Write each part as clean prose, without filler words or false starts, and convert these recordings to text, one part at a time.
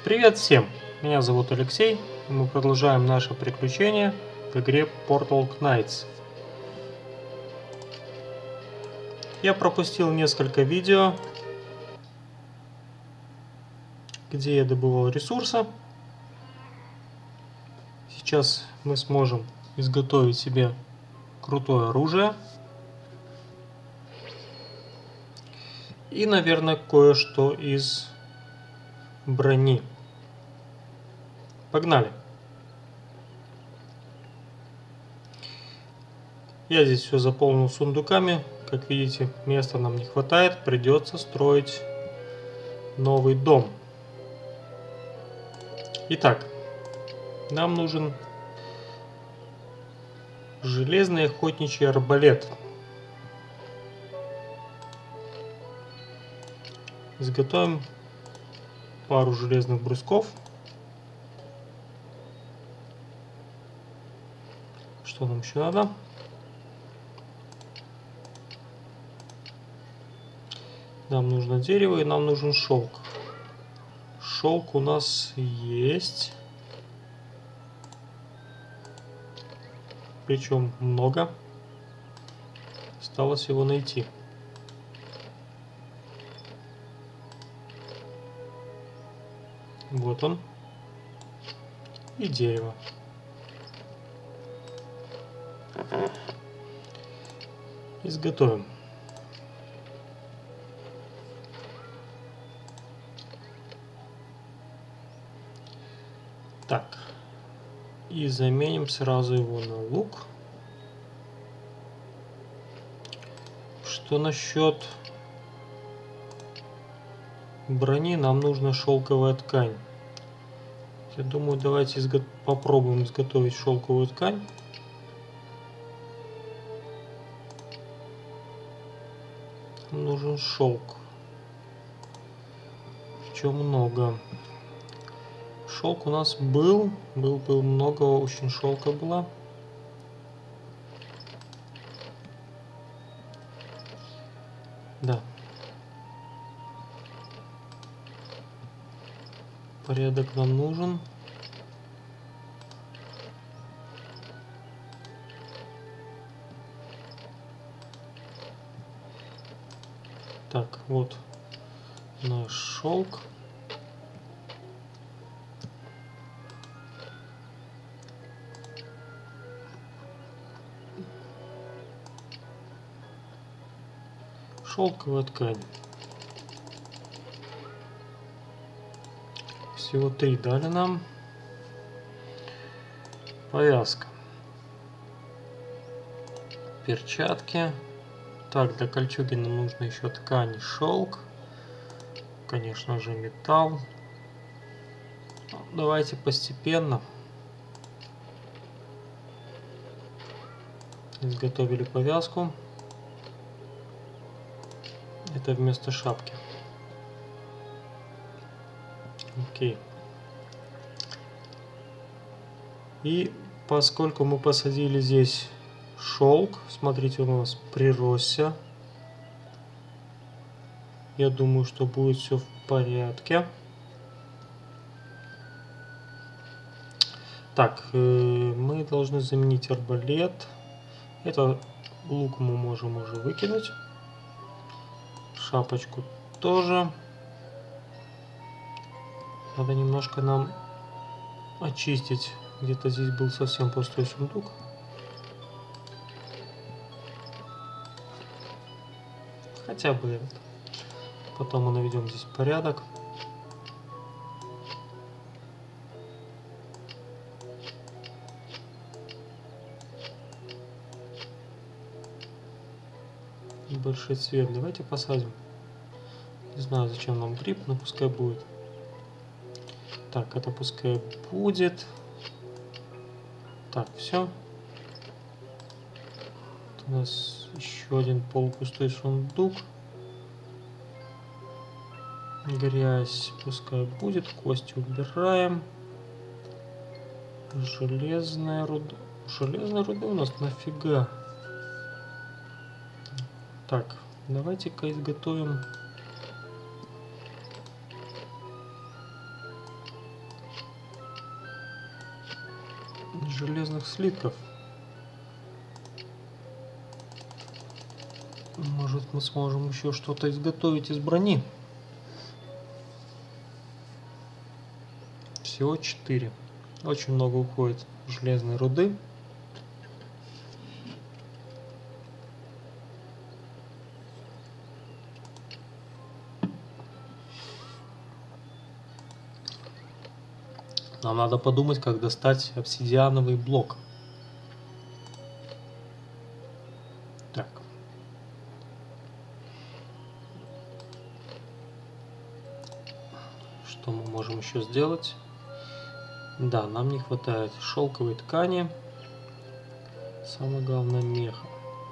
Привет всем! Меня зовут Алексей, и мы продолжаем наше приключение в игре Portal Knights. Я пропустил несколько видео, где я добывал ресурсы. Сейчас мы сможем изготовить себе крутое оружие. И, наверное, кое-что из брони. Погнали! Я здесь все заполнил сундуками. Как видите, места нам не хватает. Придется строить новый дом. Итак, нам нужен железный охотничий арбалет. Изготовим пару железных брусков. Что нам еще надо? Нам нужно дерево и нам нужен шелк. Шелк у нас есть. Причем много. Осталось его найти. Вот он. И дерево. Изготовим. Так. И заменим сразу его на лук. Что насчет брони? Нам нужна шелковая ткань. Я думаю, давайте попробуем изготовить шелковую ткань. Нам нужен шелк. Причем много. Шелк у нас был много, очень шелка было. Да. Порядок нам нужен. Так, вот наш шелк. Шелковая ткань. Всего 3 дали нам. Повязка. Перчатки. Так, для кольчуги нам нужно еще ткань и шелк. Конечно же, металл. Давайте постепенно. Изготовили повязку. Это вместо шапки. Окей. И поскольку мы посадили здесь шелк, смотрите, он у нас приросся. Я думаю, что будет все в порядке. Так, мы должны заменить арбалет. Это лук мы можем уже выкинуть. Шапочку тоже. Надо немножко нам очистить. Где-то здесь был совсем пустой сундук. Хотя бы этот. Потом мы наведем здесь порядок. Большой цвет. Давайте посадим. Не знаю, зачем нам гриб, но пускай будет. Так, это пускай будет. Так, все. У нас еще один полупустой сундук. Грязь пускай будет. Кости убираем. Железная руда. Железная руда у нас нафига? Так, давайте-ка изготовим железных слитков. Может, мы сможем еще что-то изготовить из брони. Всего 4. Очень много уходит железной руды. Нам надо подумать, как достать обсидиановый блок. Так. Что мы можем еще сделать? Да, нам не хватает шелковой ткани. Самое главное, меха.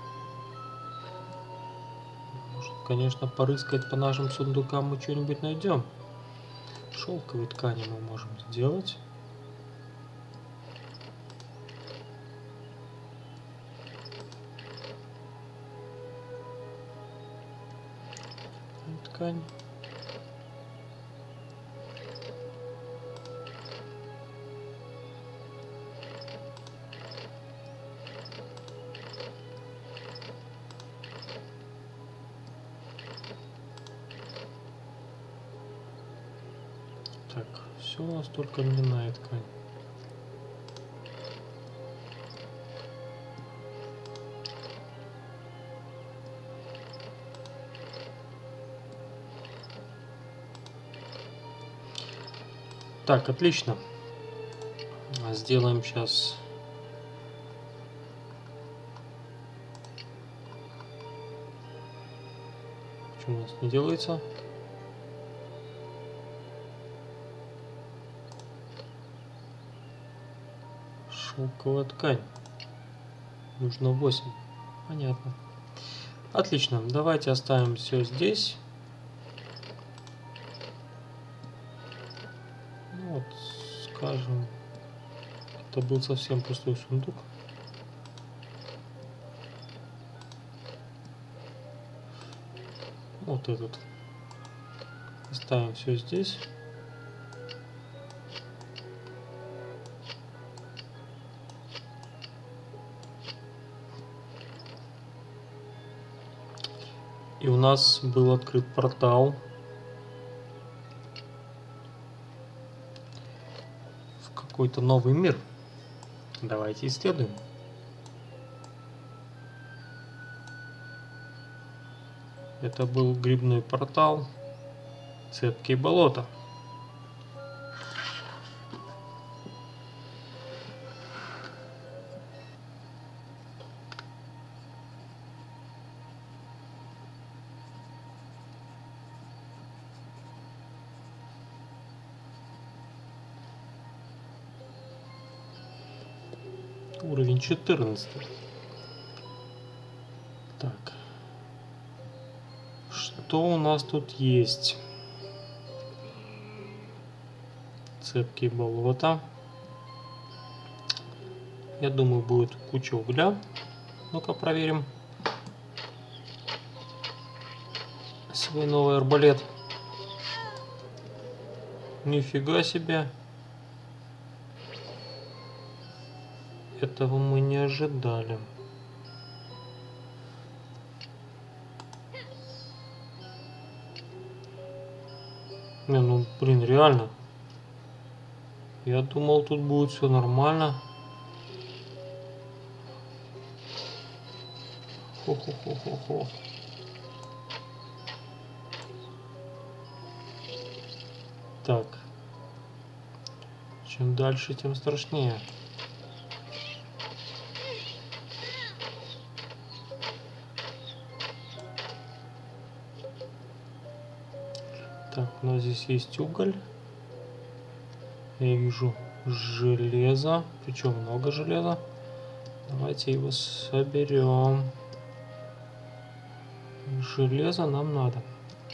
Может, конечно, порыскать по нашим сундукам мы что-нибудь найдем. Шелковой ткани мы можем сделать. Ткань. Так, все у нас только льняная ткань. Так, отлично. Сделаем сейчас почему у нас не делается? Шелковая ткань. Нужно 8. Понятно. Отлично. Давайте оставим все здесь. Ну вот, скажем, это был совсем пустой сундук. Вот этот. Оставим все здесь. И у нас был открыт портал в какой-то новый мир. Давайте исследуем. Это был грибной портал, цепкие болота. Уровень 14. Так. Что у нас тут есть? Цепкие болота. Я думаю, будет куча угля. Ну-ка проверим. Свой новый арбалет. Нифига себе. Этого мы не ожидали. Не, ну блин, реально. Я думал, тут будет все нормально. Хо-хо-хо-хо-хо. Так. Чем дальше, тем страшнее. Так, у нас здесь есть уголь. Я вижу железо, причем много железа. Давайте его соберем. Железо нам надо.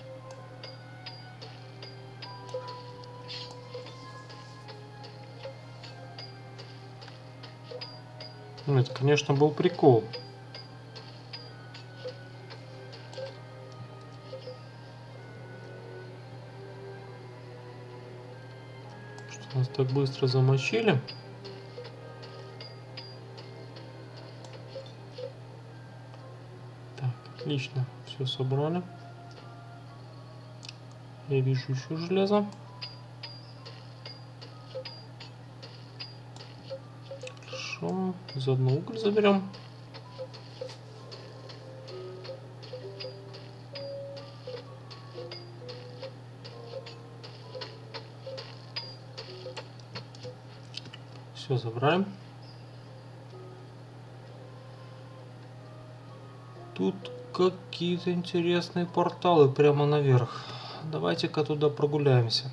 Ну, это, конечно, был прикол. Что нас так быстро замочили. Отлично, все собрали. Я вижу еще железо. Хорошо, заодно уголь заберем. Все забрали. Тут какие-то интересные порталы прямо наверх. Давайте-ка туда прогуляемся.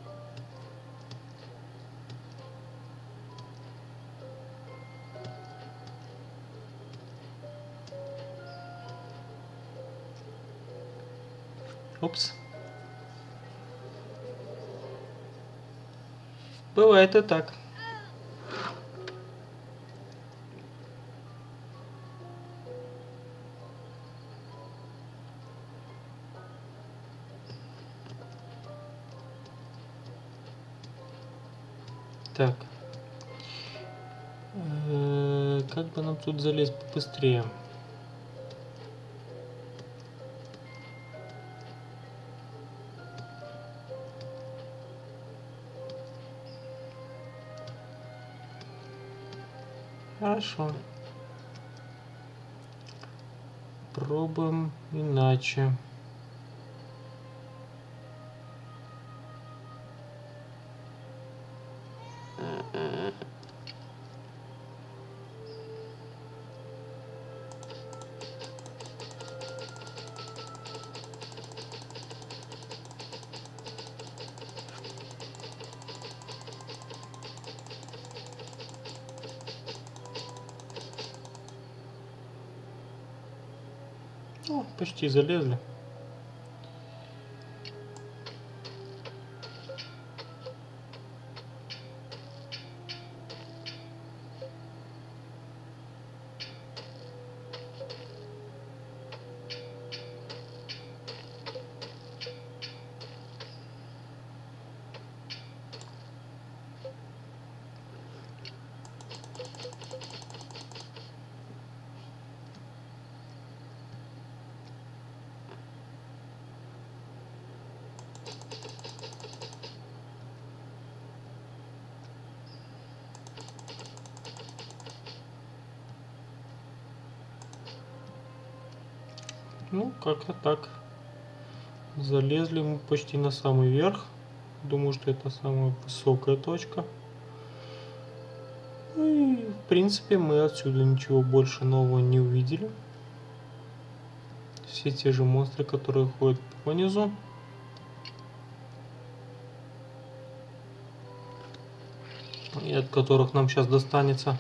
Опс. Бывает и так. Так. Как бы нам тут залезть побыстрее? Хорошо. Пробуем иначе. О, почти залезли. Ну, как-то так. Залезли мы почти на самый верх. Думаю, что это самая высокая точка. И, в принципе, мы отсюда ничего больше нового не увидели. Все те же монстры, которые ходят по низу. И от которых нам сейчас достанется.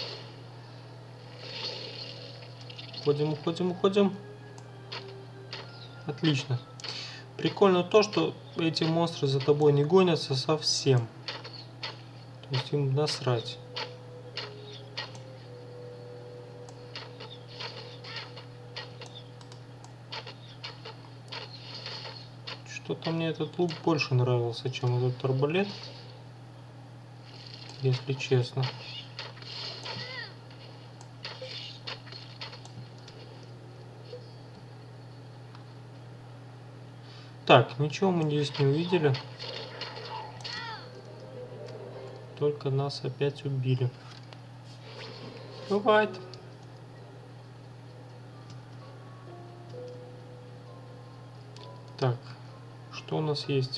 Уходим, уходим, уходим. Отлично. Прикольно то, что эти монстры за тобой не гонятся совсем. То есть им насрать. Что-то мне этот лук больше нравился, чем этот арбалет. Если честно. Так, ничего мы здесь не увидели. Только нас опять убили. Бывает. Так, что у нас есть?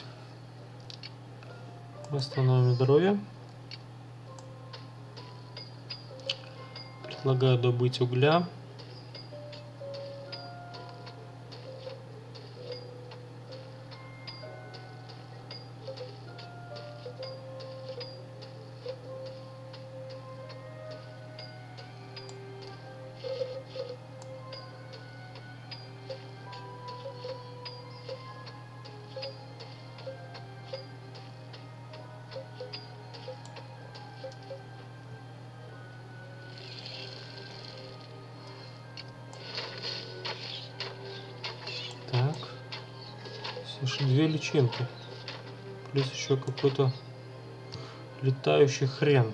Восстановим здоровье. Предлагаю добыть угля. Слушай, 2 личинки. Плюс еще какой-то летающий хрен.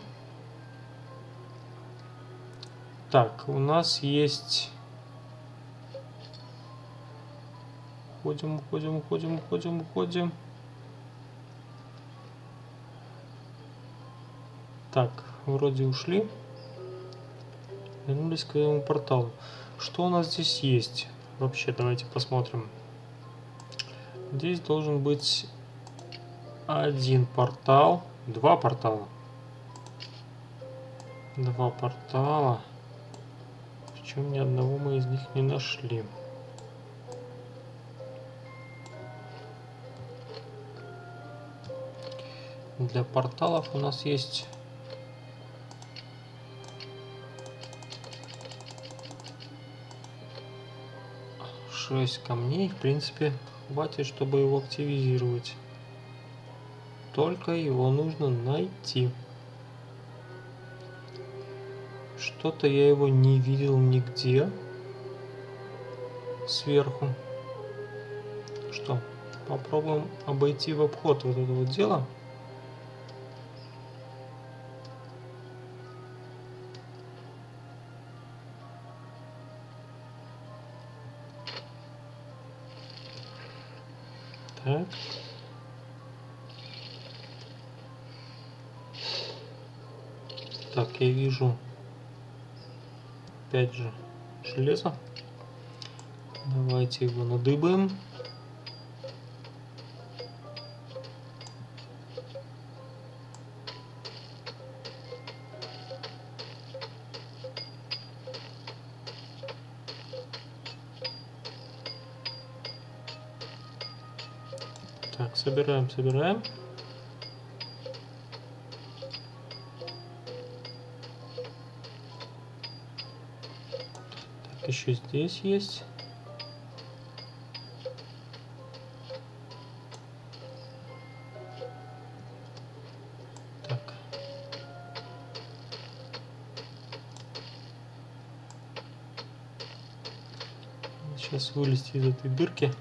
Так, у нас есть Уходим, уходим, уходим, уходим, уходим. Так, вроде ушли. Вернулись к этому порталу. Что у нас здесь есть? Вообще, давайте посмотрим. Здесь должен быть один портал. Два портала. Два портала. Причем ни одного мы из них не нашли. Для порталов у нас есть 6 камней. В принципе, хватит, чтобы его активизировать. Только его нужно найти. Что-то я его не видел нигде сверху. Что? Попробуем обойти в обход вот это вот дело. Так. Так, я вижу опять же железо. Давайте его надыбаем. Так, собираем, собираем. Так, еще здесь есть. Так. Сейчас вылезти из этой дырки.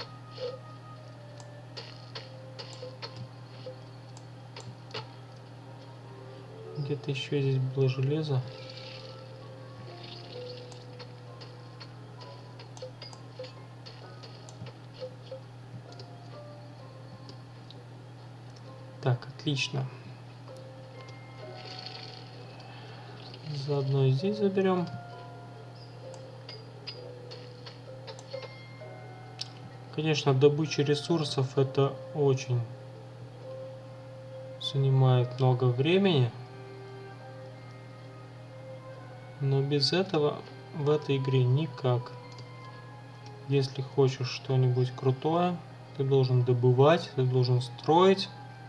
Где-то еще здесь было железо. Так, отлично. Заодно и здесь заберем. Конечно, добыча ресурсов это очень занимает много времени. Но без этого в этой игре никак. Если хочешь что-нибудь крутое, ты должен добывать, ты должен строить,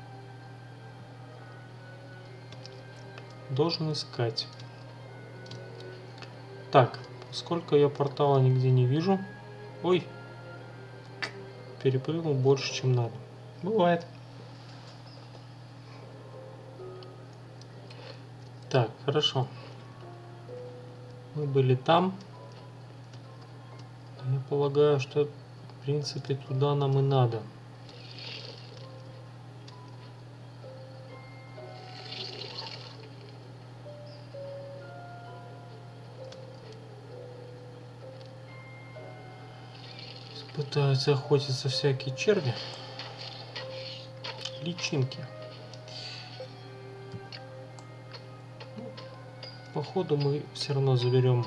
должен искать. Так, сколько я портала нигде не вижу. Ой, перепрыгнул больше, чем надо. Бывает. Так, хорошо. Мы были там. Я полагаю, что в принципе туда нам и надо. Пытаются охотиться всякие черви. Личинки. Походу мы все равно заберем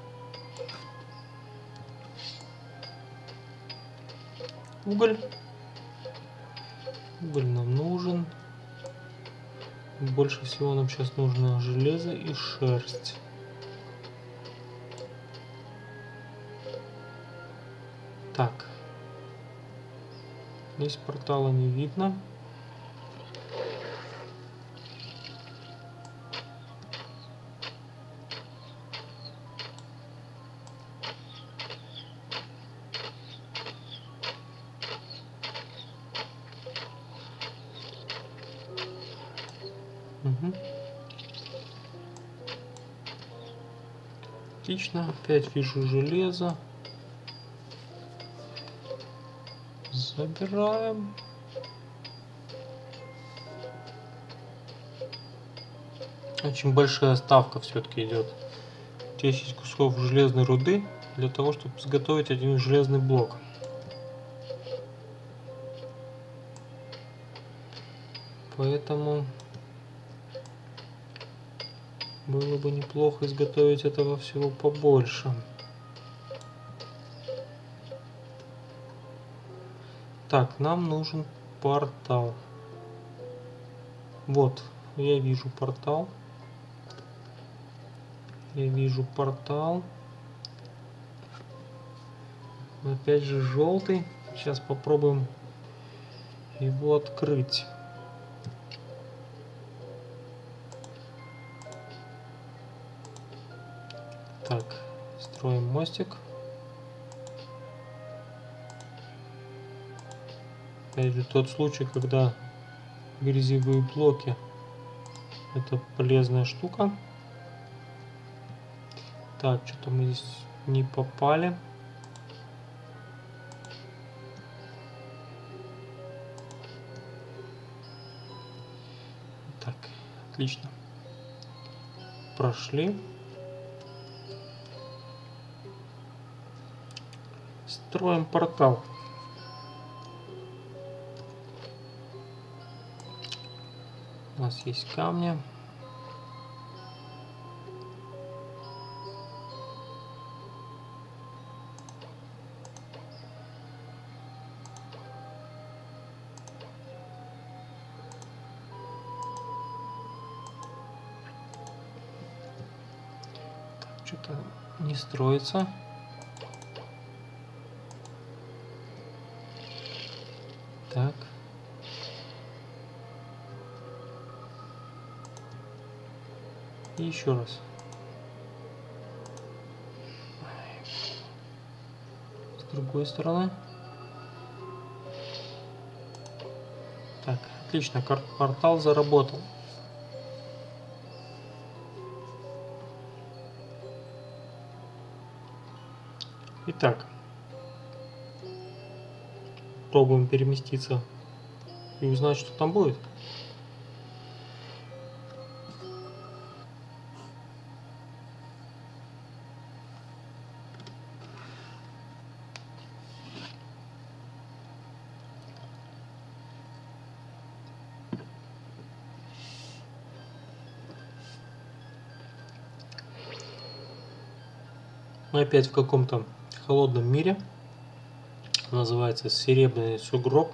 уголь. Уголь нам нужен. Больше всего нам сейчас нужно железо и шерсть. Так. Здесь портала не видно. Угу. Отлично. Опять вижу железо. Забираем. Очень большая ставка все-таки идет. 10 кусков железной руды для того, чтобы изготовить один железный блок. Поэтому было бы неплохо изготовить этого всего побольше. Так, нам нужен портал. Вот, я вижу портал. Я вижу портал. Опять же желтый. Сейчас попробуем его открыть. Так, строим мостик. Опять же тот случай, когда грязевые блоки — это полезная штука. Так, что-то мы здесь не попали. Так, отлично. Прошли. Строим портал. У нас есть камни. Что-то не строится. Так. И еще раз. С другой стороны. Так, отлично, портал заработал. Итак, пробуем переместиться и узнать, что там будет. Мы опять в каком-то холодном мире. Называется серебряный сугроб.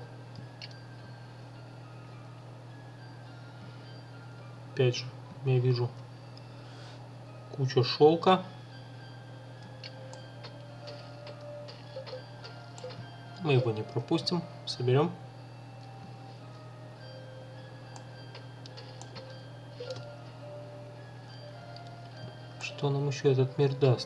Опять же, я вижу кучу шелка. Мы его не пропустим, соберем. Что нам еще этот мир даст?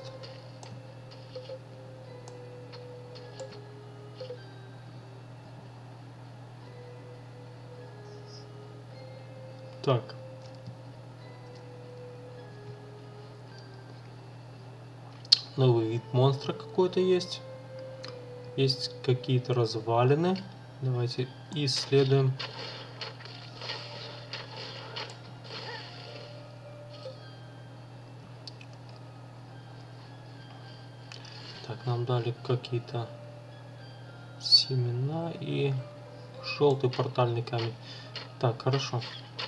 Так. Новый вид монстра какой-то есть. Есть какие-то развалины. Давайте исследуем. Так, нам дали какие-то семена и желтый портальный камень. Так, хорошо.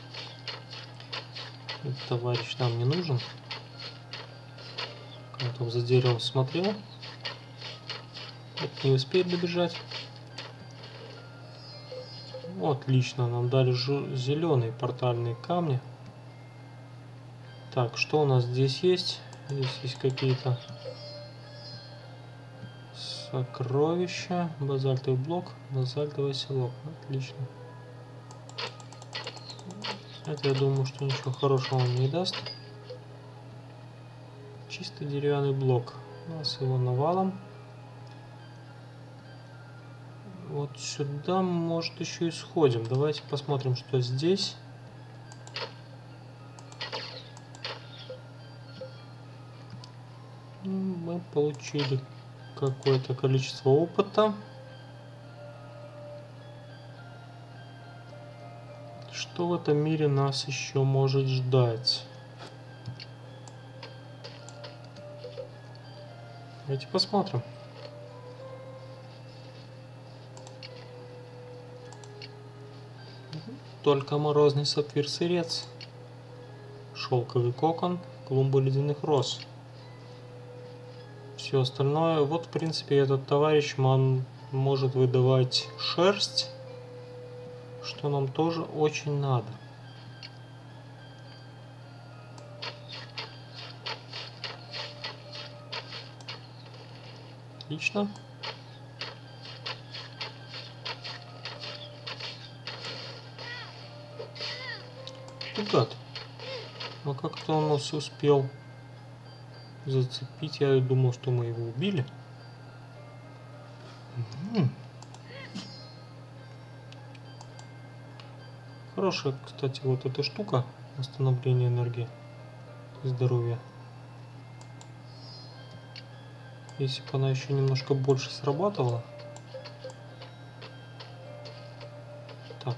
Этот товарищ нам не нужен. Он там за деревом смотрел. Это не успеет добежать. Отлично, нам дали зеленые портальные камни. Так, что у нас здесь есть? Здесь есть какие-то сокровища. Базальтовый блок, базальтовый селок. Отлично. Это, я думаю, что ничего хорошего он не даст. Чисто деревянный блок. У нас его навалом. Вот сюда, может, еще и сходим. Давайте посмотрим, что здесь. Мы получили какое-то количество опыта. Что в этом мире нас еще может ждать? Давайте посмотрим. только морозный сапфир-сырец, шелковый кокон, клумбы ледяных роз. Все остальное, вот в принципе этот товарищ может выдавать шерсть, что нам тоже очень надо. Отлично. Гад. А как-то он нас успел зацепить. Я думал, что мы его убили. Хорошая, кстати, вот эта штука. Восстановление энергии и здоровья. Если бы она еще немножко больше срабатывала. Так.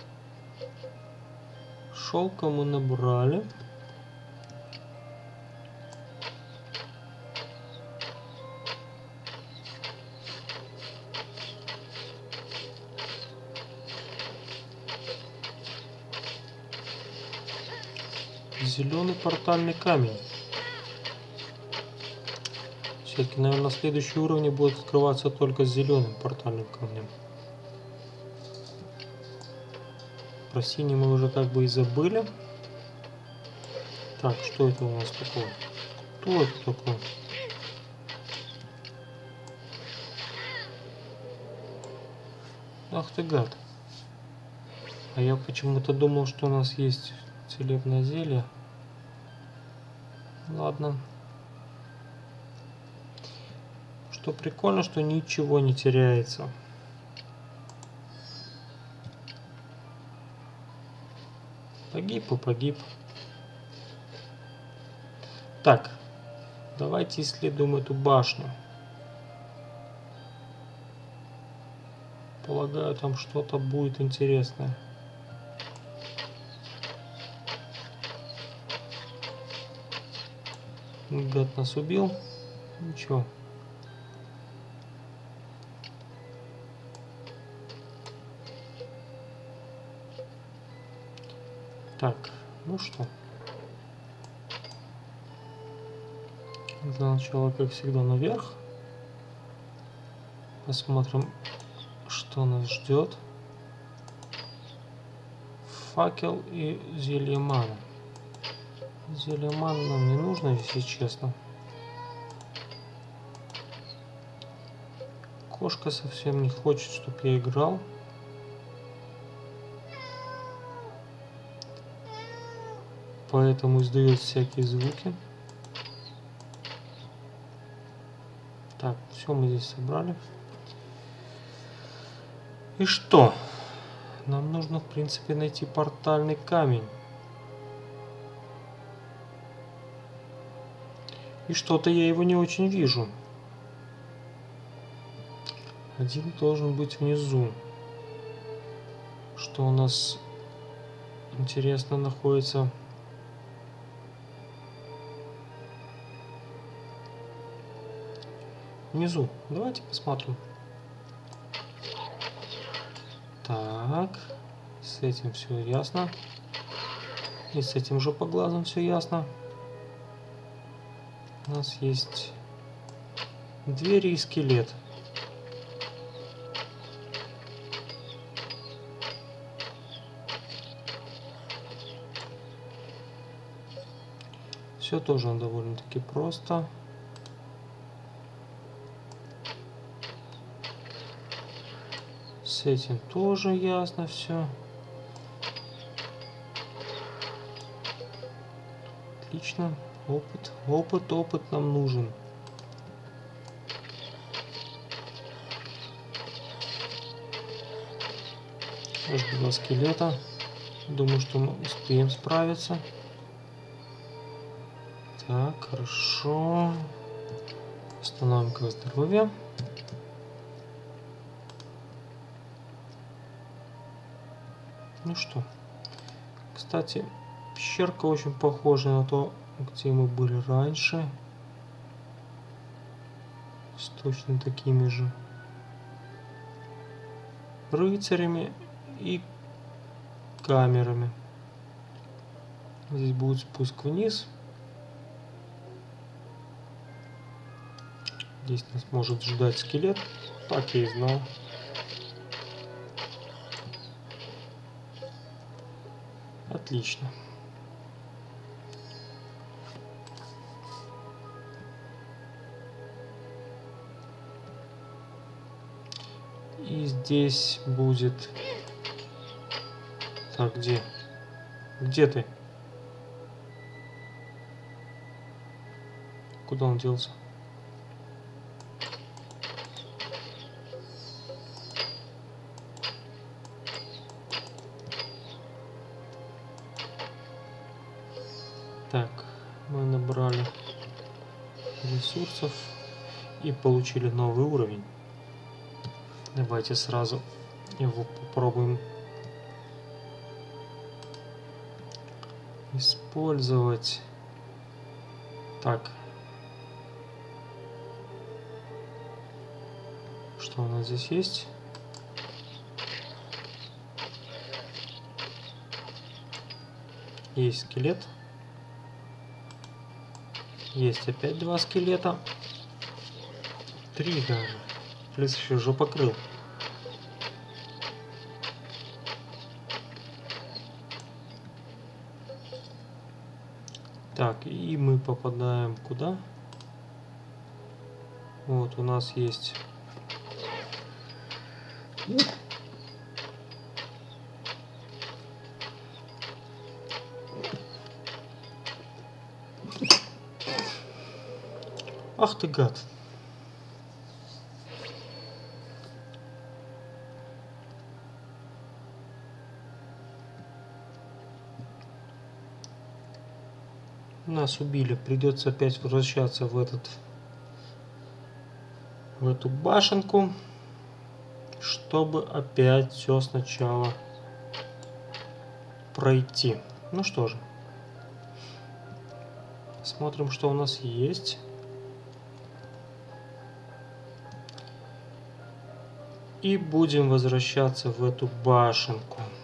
Шелка мы набрали. Зеленый портальный камень. Все-таки, наверное, следующий уровень будет открываться только с зеленым портальным камнем. Про синий мы уже как бы и забыли. Так, что это у нас такое? Кто это такое? Ах ты гад. А я почему-то думал, что у нас есть целебное зелье. Ладно. Что прикольно, что ничего не теряется. Погиб и погиб. Так, давайте исследуем эту башню. Полагаю, там что-то будет интересное. Гад нас убил. Ничего. Так, ну что. Для начала, как всегда, наверх. Посмотрим, что нас ждет. Факел и зелье маны. Зелье маны нам не нужно, если честно. Кошка совсем не хочет, чтобы я играл. Поэтому издает всякие звуки. Так, все мы здесь собрали. И что? Нам нужно, в принципе, найти портальный камень. И что-то я его не очень вижу. Один должен быть внизу. Что у нас интересно находится... Внизу. Давайте посмотрим. Так. С этим все ясно. И с этим же по глазам все ясно. У нас есть двери и скелет. Все тоже довольно-таки просто. С этим тоже ясно все. Отлично. Опыт нам нужен. Аж 2 скелета. Думаю, что мы успеем справиться. Так, хорошо. Восстановим здоровье. Ну что, кстати, пещерка очень похожа на то, где мы были раньше. С точно такими же рыцарями и камерами. Здесь будет спуск вниз. Здесь нас может ждать скелет. Так я и знал. Отлично. И здесь будет... Так, где? Где ты? Куда он делся? Так, мы набрали ресурсов и получили новый уровень. Давайте сразу его попробуем использовать. Так. Что у нас здесь есть? Есть скелет. Есть опять 2 скелета. 3 даже. Плюс еще жопокрыл. Так, и мы попадаем куда? Вот у нас есть... Ах ты гад. Нас убили. Придется опять возвращаться в эту башенку, чтобы опять все сначала пройти. Ну что же. Смотрим, что у нас есть. И будем возвращаться в эту башенку.